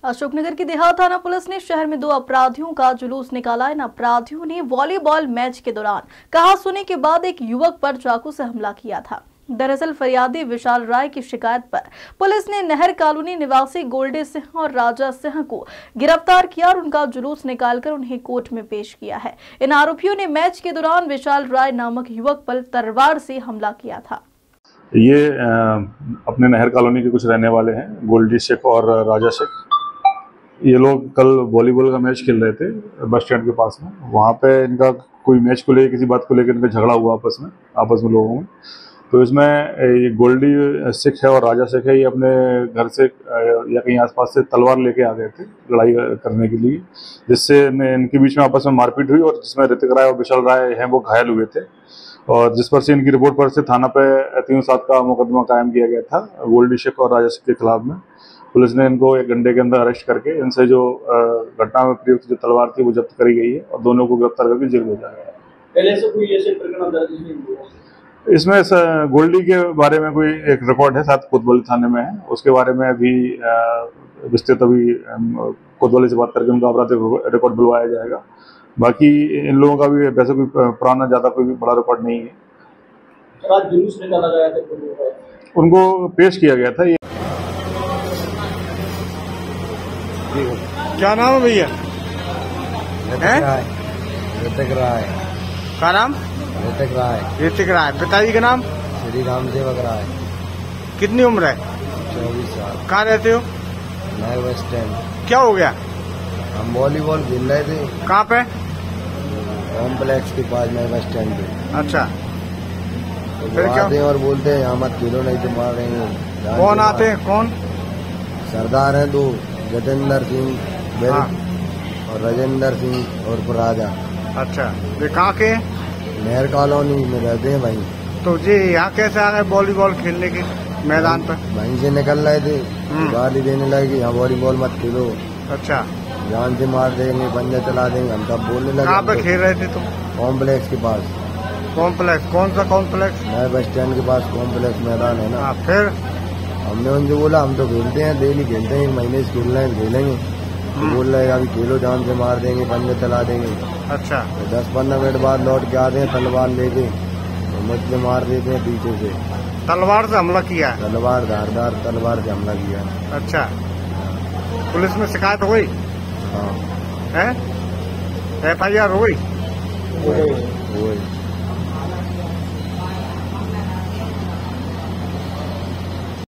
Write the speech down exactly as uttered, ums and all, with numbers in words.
अशोकनगर की देहात थाना पुलिस ने शहर में दो अपराधियों का जुलूस निकाला। इन अपराधियों ने वॉलीबॉल मैच के दौरान कहा सुने के बाद एक युवक पर चाकू से हमला किया था। दरअसल फरियादी विशाल राय की शिकायत पर पुलिस ने नहर कॉलोनी निवासी गोल्डी सिंह और राजा सिंह को गिरफ्तार किया और उनका जुलूस निकालकर उन्हें कोर्ट में पेश किया है। इन आरोपियों ने मैच के दौरान विशाल राय नामक युवक पर तलवार से हमला किया था। ये अपने नहर कॉलोनी के कुछ रहने वाले हैं, गोल्डी शेख और राजा शेख। ये लोग कल वॉलीबॉल का मैच खेल रहे थे बस स्टैंड के पास में। वहाँ पे इनका कोई मैच को लेकर किसी बात को लेकर इनका झगड़ा हुआ आपस में आपस में लोगों में। तो इसमें ये गोल्डी सिख है और राजा शेख है, ये अपने घर से या कहीं आसपास से तलवार लेके आ गए थे लड़ाई करने के लिए, जिससे इनके बीच में आपस में मारपीट हुई और जिसमें ऋतिक राय और विशाल राय हैं वो घायल हुए थे। और जिस पर से इनकी रिपोर्ट पर से थाना पे तीन सात का मुकदमा कायम किया गया था गोल्डी शेख और राजा शेख के खिलाफ में। पुलिस ने इनको एक घंटे के अंदर अरेस्ट करके इनसे जो घटना में प्रयुक्त जो तलवार थी वो जब्त करी गई है और दोनों को गिरफ्तार करके जेल भेजा गया है। पहले से कोई ऐसे प्रकरण दर्ज नहीं हुआ? इसमें गोल्डी के बारे में कोई एक रिकॉर्ड है, साथ कोतवाली थाने में है। उसके बारे में अभी विस्तृत अभी कोतवाली से बात करके उनका आपराधिक रिकॉर्ड बुलवाया जाएगा। बाकी इन लोगों का भी वैसे कोई पुराना ज्यादा कोई बड़ा रिकॉर्ड नहीं है। जुलूस निकाला गया था, उनको पेश किया गया था। क्या नाम है भैया? ऋतिक राय। क्या नाम? ऋतिक राय। ऋतिक राय। पिताजी का नाम? श्री राम सेवक राय। कितनी उम्र है? चौबीस साल। कहाँ रहते हो? नए बस स्टैंड। क्या हो गया? हम वॉलीबॉल खेल रहे थे। कहाँ पे? कॉम्प्लेक्स के पास नए बस स्टैंड पे। अच्छा, तो फिर क्या आते हैं और बोलते हैं यहाँ मत खेलो नहीं तो मार रहे हैं। कौन आते हैं? कौन? सरदार हैं दो, जतेंद्र सिंह हाँ। और राजेंद्र सिंह और राजा। अच्छा, वे कहाँ के? नहर कॉलोनी में रहते हैं भाई। तो जी यहाँ कैसे आ गए वॉलीबॉल खेलने के मैदान पर? वहीं से निकल रहे थे, गाली देने लगे यहाँ वॉलीबॉल मत खेलो। अच्छा, जान से मार देंगे, पंजा चला देंगे, हम तब बोलने लगे। कहाँ पे खेल रहे थे तुम? कॉम्प्लेक्स के पास। कॉम्प्लेक्स? कौन सा कॉम्प्लेक्स? नए बस स्टैंड के पास कॉम्प्लेक्स मैदान है ना। आ, फिर हमने उनसे बोला हम तो खेलते हैं, डेली खेलते हैं, एक महीने से खेल रहे हैं, खेलेंगे। तो बोल रहे अभी खेलो, जान से मार देंगे, पंजा चला देंगे। अच्छा, तो दस पंद्रह मिनट बाद लौट के आते हैं तलवार लेके, तो मुझसे मार देते हैं पीछे से। तलवार से हमला किया? तलवार, धारदार तलवार से हमला किया। अच्छा, पुलिस में शिकायत हुई? हाँ। है? एफ आई आर हुई? हुई।